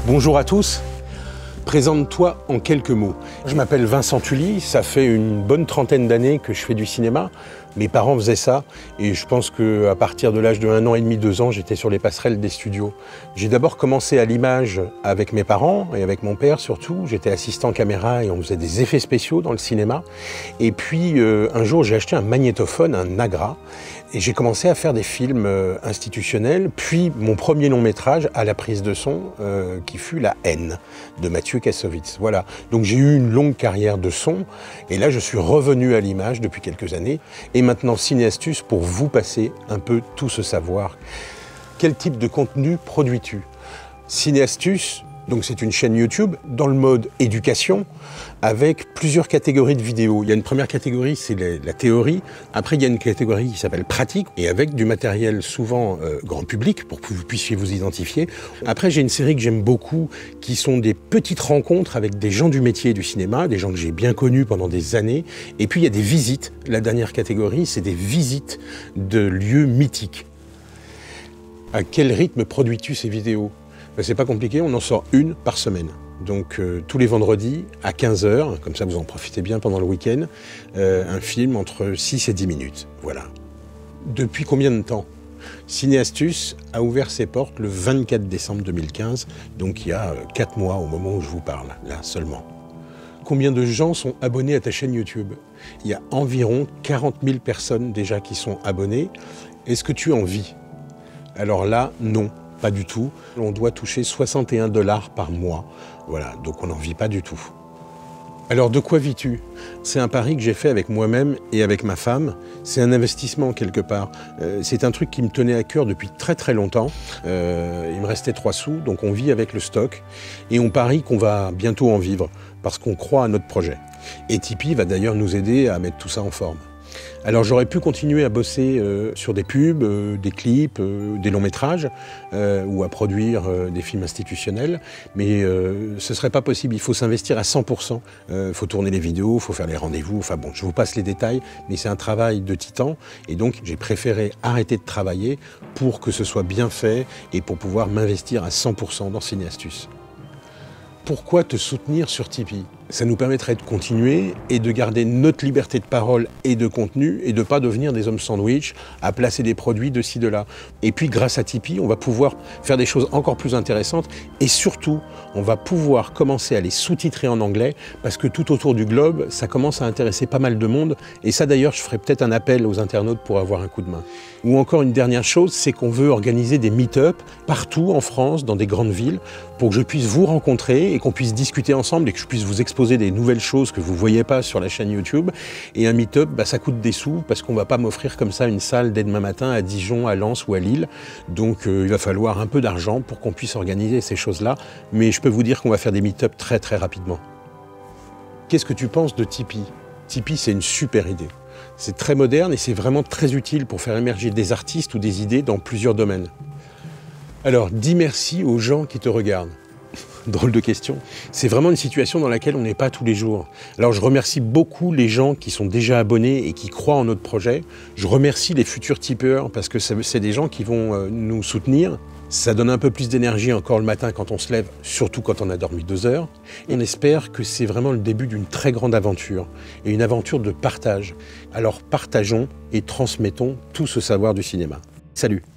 Bonjour à tous, présente-toi en quelques mots. Je m'appelle Vincent Tully, ça fait une bonne trentaine d'années que je fais du cinéma. Mes parents faisaient ça et je pense qu'à partir de l'âge de 1 an et demi, 2 ans, j'étais sur les passerelles des studios. J'ai d'abord commencé à l'image avec mes parents et avec mon père surtout. J'étais assistant caméra et on faisait des effets spéciaux dans le cinéma. Et puis un jour, j'ai acheté un magnétophone, un Nagra, et j'ai commencé à faire des films institutionnels, puis mon premier long métrage à la prise de son, qui fut La Haine de Mathieu Kassovitz. Voilà, donc j'ai eu une longue carrière de son, et là je suis revenu à l'image depuis quelques années, et maintenant Ciné-Astuce pour vous passer un peu tout ce savoir. Quel type de contenu produis-tu? Ciné-Astuce, donc c'est une chaîne YouTube dans le mode éducation avec plusieurs catégories de vidéos. Il y a une première catégorie, c'est la théorie. Après, il y a une catégorie qui s'appelle pratique et avec du matériel souvent grand public pour que vous puissiez vous identifier. Après, j'ai une série que j'aime beaucoup qui sont des petites rencontres avec des gens du métier du cinéma, des gens que j'ai bien connus pendant des années. Et puis, il y a des visites. La dernière catégorie, c'est des visites de lieux mythiques. À quel rythme produis-tu ces vidéos? C'est pas compliqué, on en sort une par semaine. Donc tous les vendredis à 15 h, comme ça vous en profitez bien pendant le week-end, un film entre 6 et 10 minutes. Voilà. Depuis combien de temps? Ciné-Astuce a ouvert ses portes le 24 décembre 2015, donc il y a 4 mois au moment où je vous parle, là seulement. Combien de gens sont abonnés à ta chaîne YouTube? Il y a environ 40 000 personnes déjà qui sont abonnées. Est-ce que tu en vis? Alors là, non. Pas du tout. On doit toucher 61 $ par mois. Voilà, donc on n'en vit pas du tout. Alors de quoi vis-tu? C'est un pari que j'ai fait avec moi-même et avec ma femme. C'est un investissement quelque part. C'est un truc qui me tenait à cœur depuis très longtemps. Il me restait 3 sous, donc on vit avec le stock. Et on parie qu'on va bientôt en vivre, parce qu'on croit à notre projet. Et Tipeee va d'ailleurs nous aider à mettre tout ça en forme. Alors j'aurais pu continuer à bosser sur des pubs, des clips, des longs métrages ou à produire des films institutionnels, mais ce ne serait pas possible, il faut s'investir à 100%. Il faut tourner les vidéos, il faut faire les rendez-vous, enfin bon, je vous passe les détails, mais c'est un travail de titan et donc j'ai préféré arrêter de travailler pour que ce soit bien fait et pour pouvoir m'investir à 100% dans Ciné-Astuce. Pourquoi te soutenir sur Tipeee? Ça nous permettrait de continuer et de garder notre liberté de parole et de contenu et de ne pas devenir des hommes sandwich à placer des produits de ci, de là. Et puis grâce à Tipeee, on va pouvoir faire des choses encore plus intéressantes et surtout, on va pouvoir commencer à les sous-titrer en anglais parce que tout autour du globe, ça commence à intéresser pas mal de monde et ça d'ailleurs, je ferai peut-être un appel aux internautes pour avoir un coup de main. Ou encore une dernière chose, c'est qu'on veut organiser des meet-up partout en France, dans des grandes villes, pour que je puisse vous rencontrer et qu'on puisse discuter ensemble et que je puisse vous exposer des nouvelles choses que vous ne voyez pas sur la chaîne YouTube. Et un meet-up, ça coûte des sous parce qu'on ne va pas m'offrir comme ça une salle dès demain matin à Dijon, à Lens ou à Lille. Donc il va falloir un peu d'argent pour qu'on puisse organiser ces choses-là. Mais je peux vous dire qu'on va faire des meet-up très rapidement. Qu'est-ce que tu penses de Tipeee? Tipeee, c'est une super idée. C'est très moderne et c'est vraiment très utile pour faire émerger des artistes ou des idées dans plusieurs domaines. Alors, dis merci aux gens qui te regardent. Drôle de question. C'est vraiment une situation dans laquelle on n'est pas tous les jours. Alors je remercie beaucoup les gens qui sont déjà abonnés et qui croient en notre projet. Je remercie les futurs tipeurs parce que c'est des gens qui vont nous soutenir. Ça donne un peu plus d'énergie encore le matin quand on se lève, surtout quand on a dormi 2 heures. Et on espère que c'est vraiment le début d'une très grande aventure et une aventure de partage. Alors partageons et transmettons tout ce savoir du cinéma. Salut!